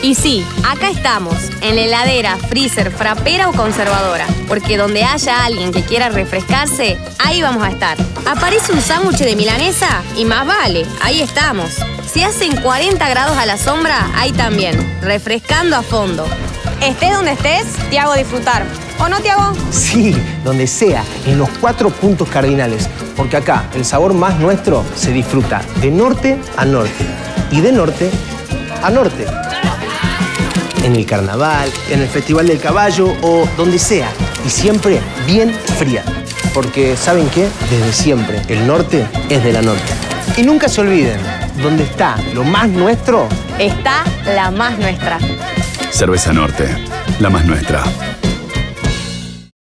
Y sí, acá estamos, en la heladera, freezer, frapera o conservadora. Porque donde haya alguien que quiera refrescarse, ahí vamos a estar. Aparece un sándwich de milanesa y más vale, ahí estamos. Si hacen 40 grados a la sombra, ahí también, refrescando a fondo. Estés donde estés, te hago disfrutar. ¿O no, Tiago? Sí, donde sea, en los 4 puntos cardinales. Porque acá, el sabor más nuestro se disfruta de norte a norte. Y de norte a norte. En el carnaval, en el Festival del Caballo o donde sea. Y siempre bien fría. Porque, ¿saben qué? Desde siempre, el norte es de la norte. Y nunca se olviden, donde está lo más nuestro, está la más nuestra. Cerveza Norte, la más nuestra.